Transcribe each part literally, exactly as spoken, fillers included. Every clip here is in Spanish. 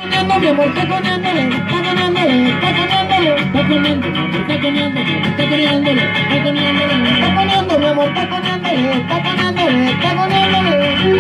Mi amor, está coneándole, está coneándole, está coneándole, está coneando, está coneando, está coneándole, está coneándole, está coneando, mi amor, está coneándole, está coneándole, está coneándole.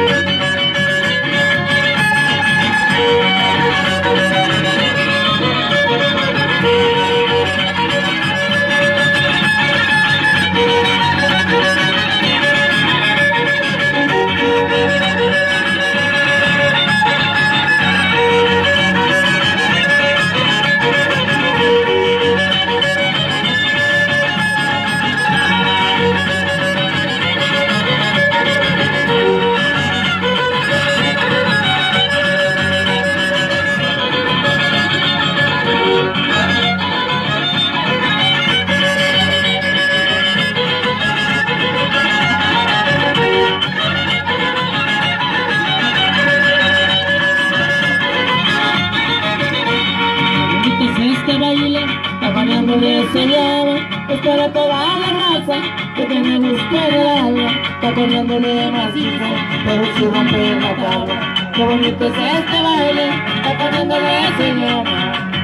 Este baile, acompañándole se llama, es para toda la raza que tiene gusto en el alma, está coneándole macizo, pero si rompe la tabla. Qué bonito es este baile, acompañándole se llama.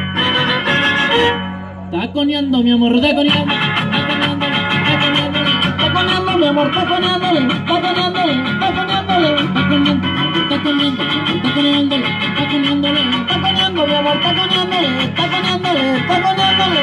Está coneando mi amor, está coneando, está coneando, está coneando, está coneando mi amor, está coneándole, está coneándole, está coneándole, está coneando, está coneando, está coneándole, está coneándole, está coneando mi amor, está coneándole, está coneándole, está coneándole.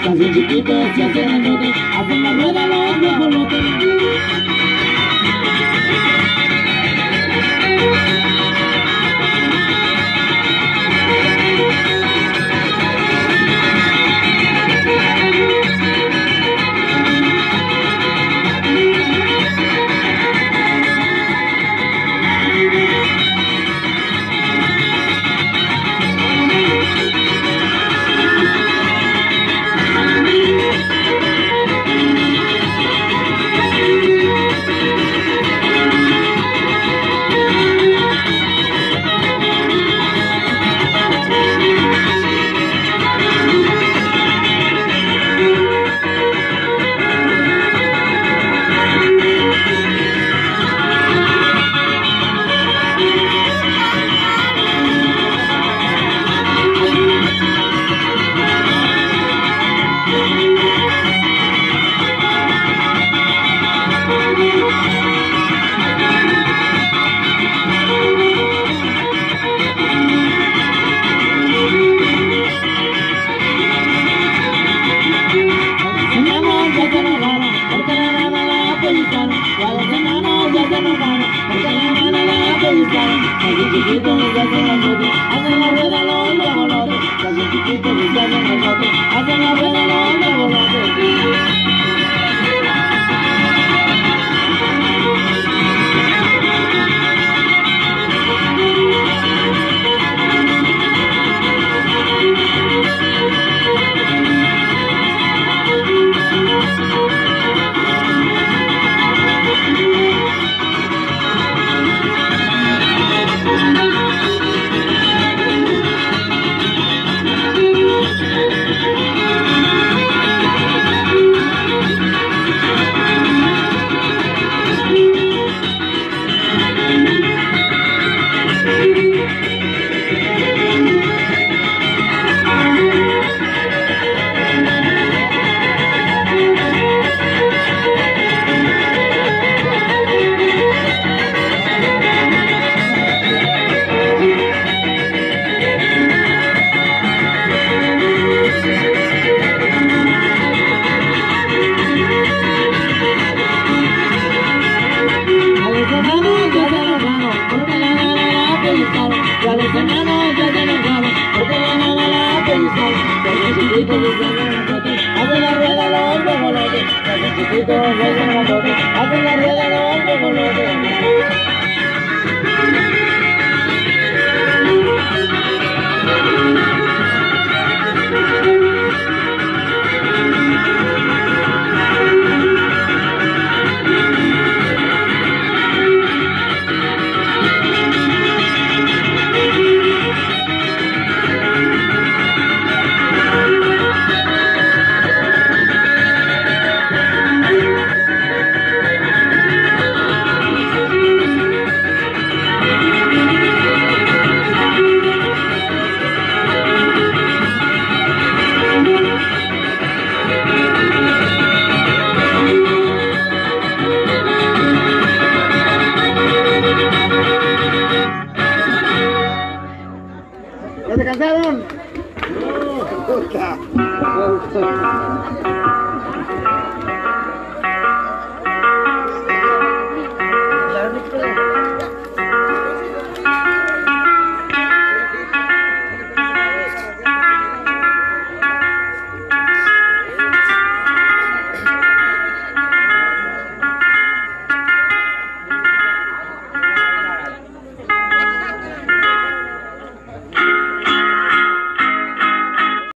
hacen chiquitos, se hacen grandotes, hacen la rueda los guajolotes. Hacen la rueda los guajolotes, hacen chiquitos y se hacen grandotes, hacen la rueda los guajolotes. Ya los hermanos ya se enojaron, porque la nana la pellizcaron, porque chiquitos y se hacen grandotes, hacen la rueda los guajolotes, porque chiquitos y se hacen grandotes, hacen la rueda los guajolotes. ¿Ya se cansaron? No, puta.